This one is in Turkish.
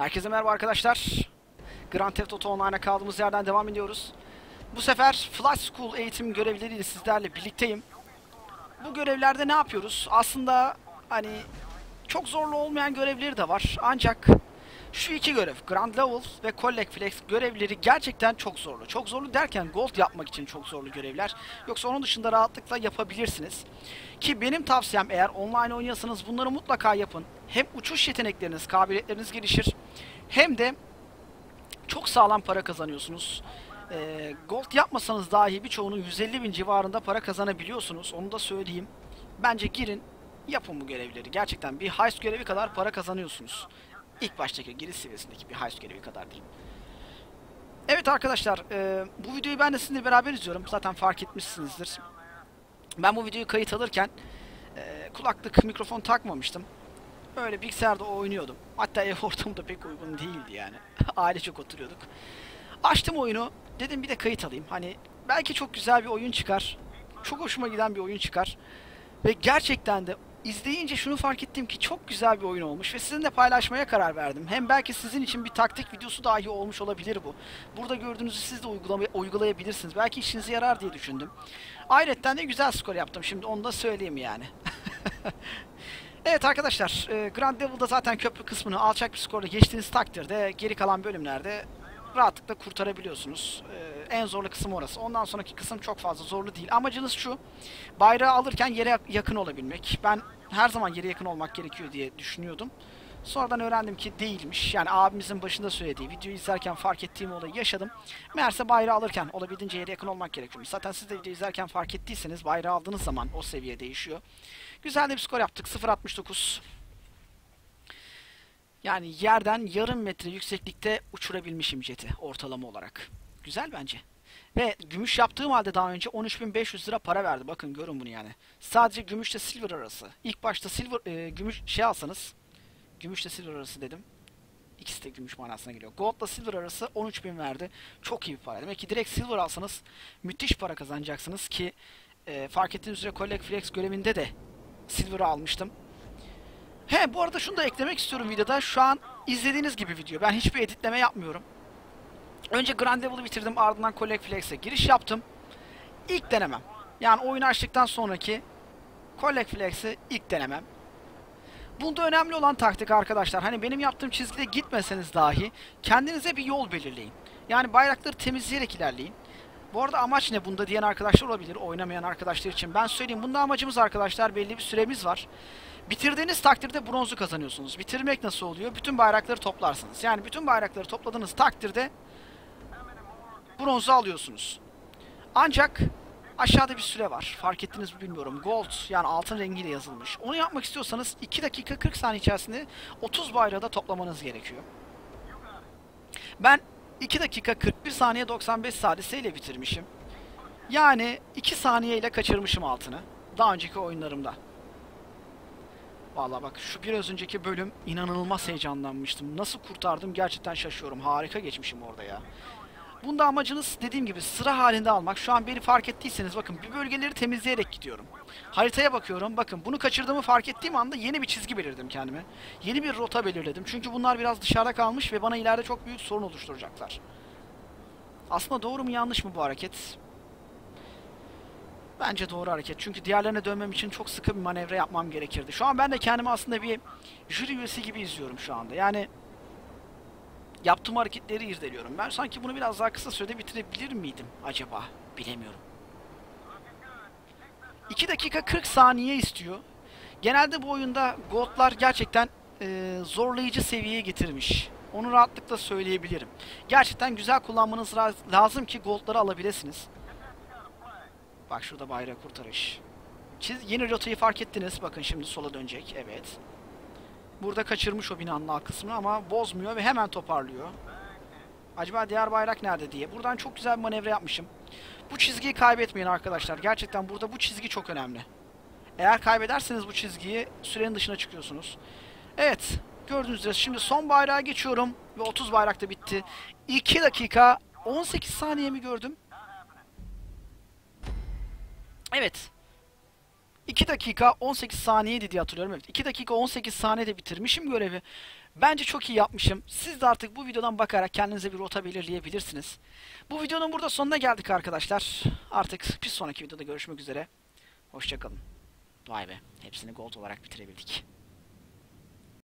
Herkese merhaba arkadaşlar. Grand Theft Auto Online'a kaldığımız yerden devam ediyoruz. Bu sefer Flight School eğitim görevleriyle sizlerle birlikteyim. Bu görevlerde ne yapıyoruz? Aslında hani çok zorlu olmayan görevleri de var. Ancak şu iki görev, Grand Level ve Collect Flex görevleri gerçekten çok zorlu. Çok zorlu derken Gold yapmak için çok zorlu görevler. Yoksa onun dışında rahatlıkla yapabilirsiniz. Ki benim tavsiyem, eğer online oynuyorsanız bunları mutlaka yapın. Hem uçuş yetenekleriniz, kabiliyetleriniz gelişir. Hem de çok sağlam para kazanıyorsunuz. Gold yapmasanız dahi birçoğunun 150.000 civarında para kazanabiliyorsunuz. Onu da söyleyeyim. Bence girin, yapın bu görevleri. Gerçekten bir heist görevi kadar para kazanıyorsunuz. İlk baştaki giriş seviyesindeki bir heist görevi kadar diyeyim. Evet arkadaşlar, bu videoyu ben de sizinle beraber izliyorum. Zaten fark etmişsinizdir. Ben bu videoyu kayıt alırken kulaklık, mikrofon takmamıştım. Öyle bilgisayarda oynuyordum. Hatta ev ortamı da pek uygun değildi yani. Ailecek oturuyorduk. Açtım oyunu. Dedim bir de kayıt alayım. Hani belki çok güzel bir oyun çıkar. Çok hoşuma giden bir oyun çıkar. Ve gerçekten de izleyince şunu fark ettim ki çok güzel bir oyun olmuş. Ve sizinle paylaşmaya karar verdim. Hem belki sizin için bir taktik videosu dahi olmuş olabilir bu. Burada gördüğünüzü siz de uygulayabilirsiniz. Belki işinize yarar diye düşündüm. Ayrıca de güzel skor yaptım. Şimdi onu da söyleyeyim yani. Evet arkadaşlar, Grand Level'da zaten köprü kısmını alçak bir skorla geçtiğiniz takdirde geri kalan bölümlerde rahatlıkla kurtarabiliyorsunuz. En zorlu kısım orası. Ondan sonraki kısım çok fazla zorlu değil. Amacınız şu: bayrağı alırken yere yakın olabilmek. Ben her zaman yere yakın olmak gerekiyor diye düşünüyordum. Sonradan öğrendim ki değilmiş. Yani abimizin başında söylediği, videoyu izlerken fark ettiğim olayı yaşadım. Meğerse bayrağı alırken olabildiğince yere yakın olmak gerekiyormuş. Zaten siz de videoyu izlerken fark ettiyseniz bayrağı aldığınız zaman o seviye değişiyor. Güzel de bir skor yaptık. 0.69. Yani yerden yarım metre yükseklikte uçurabilmişim jeti ortalama olarak. Güzel bence. Ve gümüş yaptığım halde daha önce 13.500 lira para verdi. Bakın görün bunu yani. Sadece gümüşle silver arası. İlk başta silver gümüş şey alsanız, gümüşle silver arası dedim. İkisi de gümüş manasına geliyor. Gold'la silver arası 13.000 verdi. Çok iyi bir para. Demek ki direkt silver alsanız müthiş para kazanacaksınız ki fark ettiğiniz üzere Collect Flex görevinde de silver'ı almıştım. He, bu arada şunu da eklemek istiyorum videoda. Şu an izlediğiniz gibi video. Ben hiçbir editleme yapmıyorum. Önce Grand Level'ı bitirdim, ardından Collect Flex'e giriş yaptım. İlk denemem. Yani oyunu açtıktan sonraki Collect Flex'i ilk denemem. Bunda önemli olan taktik arkadaşlar. Hani benim yaptığım çizgide gitmeseniz dahi kendinize bir yol belirleyin. Yani bayrakları temizleyerek ilerleyin. Bu arada amaç ne bunda diyen arkadaşlar olabilir, oynamayan arkadaşlar için. Ben söyleyeyim, bunda amacımız arkadaşlar, belli bir süremiz var. Bitirdiğiniz takdirde bronzu kazanıyorsunuz. Bitirmek nasıl oluyor? Bütün bayrakları toplarsınız. Yani bütün bayrakları topladığınız takdirde bronzu alıyorsunuz. Ancak aşağıda bir süre var. Fark ettiniz mi bilmiyorum. Gold, yani altın rengiyle yazılmış. Onu yapmak istiyorsanız 2 dakika 40 saniye içerisinde 30 bayrağı da toplamanız gerekiyor. Ben 2 dakika 41 saniye 95 saliseyle bitirmişim. Yani 2 saniye ile kaçırmışım altını. Daha önceki oyunlarımda. Vallahi bak, şu biraz önceki bölüm inanılmaz heyecanlanmıştım. Nasıl kurtardım gerçekten şaşıyorum. Harika geçmişim orada ya. Bunda amacınız dediğim gibi sıra halinde almak. Şu an beni fark ettiyseniz bakın, bir bölgeleri temizleyerek gidiyorum. Haritaya bakıyorum. Bakın, bunu kaçırdığımı fark ettiğim anda yeni bir çizgi belirledim kendime. Yeni bir rota belirledim. Çünkü bunlar biraz dışarıda kalmış ve bana ileride çok büyük sorun oluşturacaklar. Aslında doğru mu yanlış mı bu hareket? Bence doğru hareket. Çünkü diğerlerine dönmem için çok sıkı bir manevra yapmam gerekirdi. Şu an ben de kendimi aslında bir jüri üyesi gibi izliyorum şu anda. Yani yaptığım hareketleri irdeliyorum. Ben sanki bunu biraz daha kısa sürede bitirebilir miydim acaba? Bilemiyorum. 2 dakika 40 saniye istiyor. Genelde bu oyunda goldlar gerçekten zorlayıcı seviyeye getirmiş. Onu rahatlıkla söyleyebilirim. Gerçekten güzel kullanmanız lazım ki goldları alabilirsiniz. Bak, şurada bayrağı kurtarış. Yeni rotayı fark ettiniz. Bakın şimdi sola dönecek. Evet. Burada kaçırmış o binanın alt kısmını ama bozmuyor ve hemen toparlıyor. Acaba diğer bayrak nerede diye. Buradan çok güzel bir manevra yapmışım. Bu çizgiyi kaybetmeyin arkadaşlar. Gerçekten burada bu çizgi çok önemli. Eğer kaybederseniz bu çizgiyi, sürenin dışına çıkıyorsunuz. Evet. Gördüğünüz üzere şimdi son bayrağa geçiyorum. Ve 30 bayrak da bitti. 2 dakika 18 saniye mi gördüm? Evet. 2 dakika 18 saniyeydi diye hatırlıyorum. Evet, 2 dakika 18 saniyede bitirmişim görevi. Bence çok iyi yapmışım. Siz de artık bu videodan bakarak kendinize bir rota belirleyebilirsiniz. Bu videonun burada sonuna geldik arkadaşlar. Artık bir sonraki videoda görüşmek üzere. Hoşça kalın. Vay be, hepsini gold olarak bitirebildik.